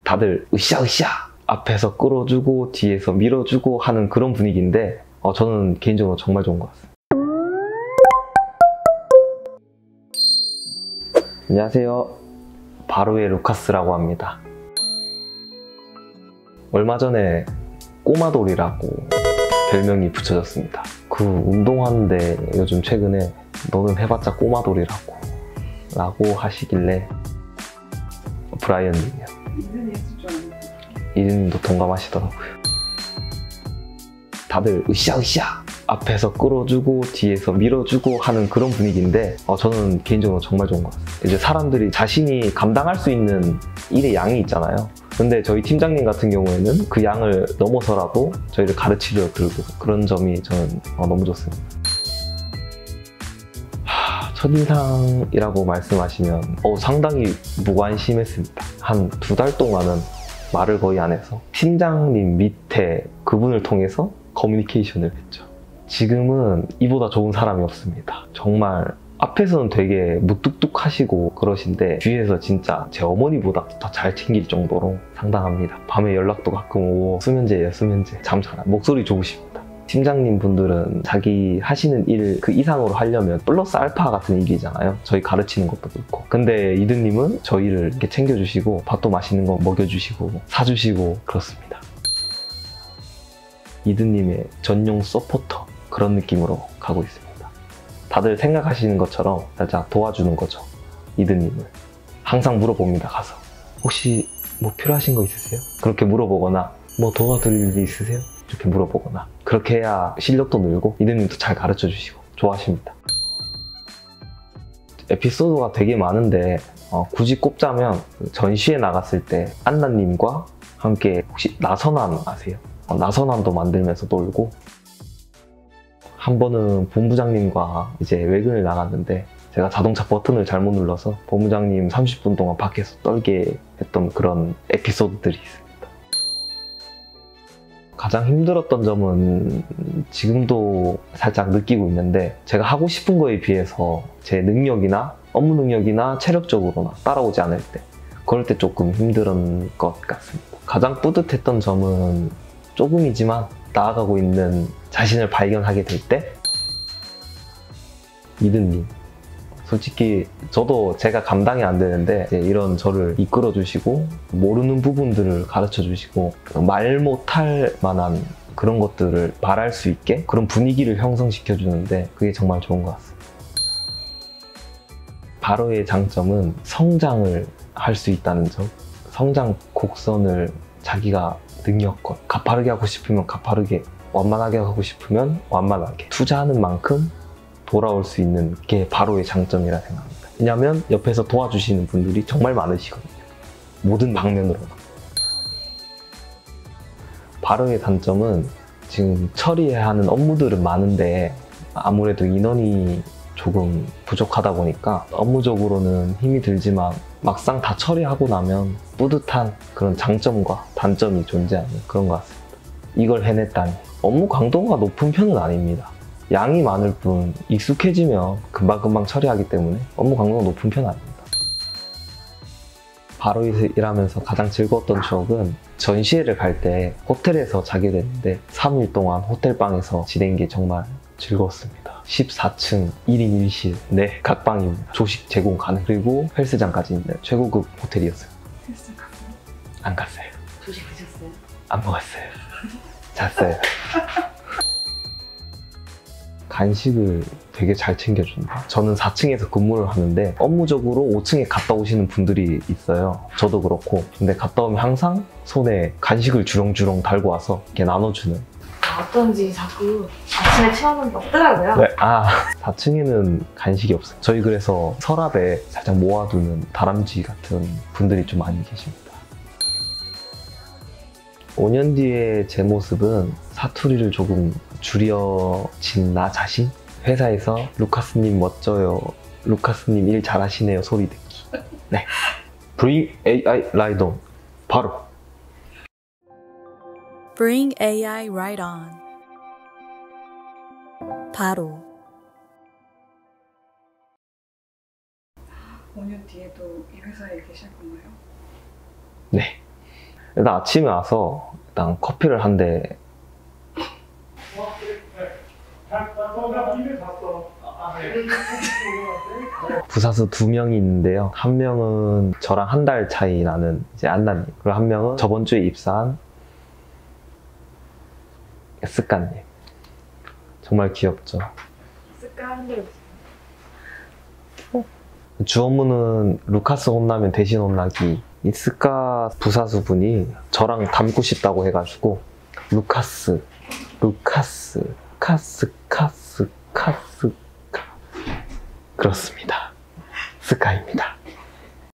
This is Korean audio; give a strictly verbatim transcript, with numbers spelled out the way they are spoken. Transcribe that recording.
다들 으쌰으쌰 앞에서 끌어주고 뒤에서 밀어주고 하는 그런 분위기인데 어, 저는 개인적으로 정말 좋은 것 같습니다. 안녕하세요. 바로의 루카스라고 합니다. 얼마 전에 꼬마돌이라고 별명이 붙여졌습니다. 그 운동하는데 요즘 최근에 너는 해봤자 꼬마돌이라고 라고 하시길래 브라이언님이요. 이든이 했을 줄 알았는데 이든님도 동감하시더라고요. 다들 으쌰으쌰 앞에서 끌어주고 뒤에서 밀어주고 하는 그런 분위기인데 어, 저는 개인적으로 정말 좋은 것 같아요. 이제 사람들이 자신이 감당할 수 있는 일의 양이 있잖아요. 근데 저희 팀장님 같은 경우에는 그 양을 넘어서라도 저희를 가르치려 들고 그런 점이 저는 어, 너무 좋습니다. 하, 첫인상이라고 말씀하시면 어, 상당히 무관심했습니다. 한 두 달 동안은 말을 거의 안 해서 팀장님 밑에 그분을 통해서 커뮤니케이션을 했죠. 지금은 이보다 좋은 사람이 없습니다. 정말 앞에서는 되게 무뚝뚝하시고 그러신데 뒤에서 진짜 제 어머니보다 더 잘 챙길 정도로 상당합니다. 밤에 연락도 가끔 오고 수면제예요, 수면제. 잠 잘 안, 목소리 좋으십니다. 팀장님 분들은 자기 하시는 일 그 이상으로 하려면 플러스 알파 같은 일이잖아요. 저희 가르치는 것도 그렇고. 근데 이든님은 저희를 이렇게 챙겨주시고 밥도 맛있는 거 먹여주시고 사주시고 그렇습니다. 이든님의 전용 서포터 그런 느낌으로 가고 있습니다. 다들 생각하시는 것처럼 살짝 도와주는 거죠. 이든님을 항상 물어봅니다. 가서 혹시 뭐 필요하신 거 있으세요? 그렇게 물어보거나 뭐 도와드릴 일 있으세요? 이렇게 물어보거나 그렇게 해야 실력도 늘고 이든님도 잘 가르쳐 주시고 좋아하십니다. 에피소드가 되게 많은데 어, 굳이 꼽자면 전시회 나갔을 때 안나님과 함께 혹시 나선함 아세요? 어, 나선함도 만들면서 놀고 한 번은 본부장님과 이제 외근을 나갔는데 제가 자동차 버튼을 잘못 눌러서 본부장님 삼십 분 동안 밖에서 떨게 했던 그런 에피소드들이 있습니다. 가장 힘들었던 점은 지금도 살짝 느끼고 있는데 제가 하고 싶은 거에 비해서 제 능력이나 업무 능력이나 체력적으로나 따라오지 않을 때 그럴 때 조금 힘든 것 같습니다. 가장 뿌듯했던 점은 조금이지만 나아가고 있는 자신을 발견하게 될 때 이든님 솔직히 저도 제가 감당이 안 되는데 이런 저를 이끌어 주시고 모르는 부분들을 가르쳐 주시고 말 못할 만한 그런 것들을 말할 수 있게 그런 분위기를 형성시켜 주는데 그게 정말 좋은 것 같습니다. 바로의 장점은 성장을 할 수 있다는 점, 성장 곡선을 자기가 능력껏 가파르게 하고 싶으면 가파르게, 완만하게 하고 싶으면 완만하게 투자하는 만큼 돌아올 수 있는 게 바로의 장점이라 생각합니다. 왜냐하면 옆에서 도와주시는 분들이 정말 많으시거든요. 모든 방면으로. 바로의 단점은 지금 처리해야 하는 업무들은 많은데 아무래도 인원이 조금 부족하다 보니까 업무적으로는 힘이 들지만 막상 다 처리하고 나면 뿌듯한 그런 장점과 단점이 존재하는 그런 것 같습니다. 이걸 해냈다니. 업무 강도가 높은 편은 아닙니다. 양이 많을 뿐 익숙해지면 금방금방 처리하기 때문에 업무 강도가 높은 편은 아닙니다. 바로 일하면서 가장 즐거웠던 추억은 전시회를 갈 때 호텔에서 자게 됐는데 삼 일 동안 호텔방에서 지낸 게 정말 즐거웠습니다. 십사 층 일 인 일 실 네 각방입니다. 조식 제공 가능. 그리고 헬스장까지 있는 최고급 호텔이었어요. 헬스장 갔어요? 안 갔어요. 조식 드셨어요? 안 먹었어요. 잤어요. 간식을 되게 잘 챙겨준다. 저는 사 층에서 근무를 하는데 업무적으로 오 층에 갔다 오시는 분들이 있어요. 저도 그렇고. 근데 갔다 오면 항상 손에 간식을 주렁주렁 달고 와서 이렇게 나눠주는. 어떤지 자꾸 아침에 체험은 없더라고요. 네. 아, 사 층에는 간식이 없어요. 저희 그래서 서랍에 살짝 모아두는 다람쥐 같은 분들이 좀 많이 계십니다. 오 년 뒤에 제 모습은 사투리를 조금 줄여진 나 자신? 회사에서 루카스님 멋져요, 루카스님 일 잘하시네요 소리 듣기. 네. Bring 에이아이 right on. 바로. Bring 에이아이 right on. 바로. 오 년 뒤에도 이 회사에 계실 건가요? 네. 일단 아침에 와서 일단 커피를 한 대 부사수 두 명이 있는데요. 한 명은 저랑 한 달 차이 나는 이제 안나님, 그리고 한 명은 저번 주에 입사한 스카님. 정말 귀엽죠. 습관한 대로 주어문은 루카스 혼나면 대신 혼나기. 이 스카 부사수 분이 저랑 닮고 싶다고 해가지고 루카스, 루카스, 카스, 카스, 카스, 카. 그렇습니다. 스카입니다.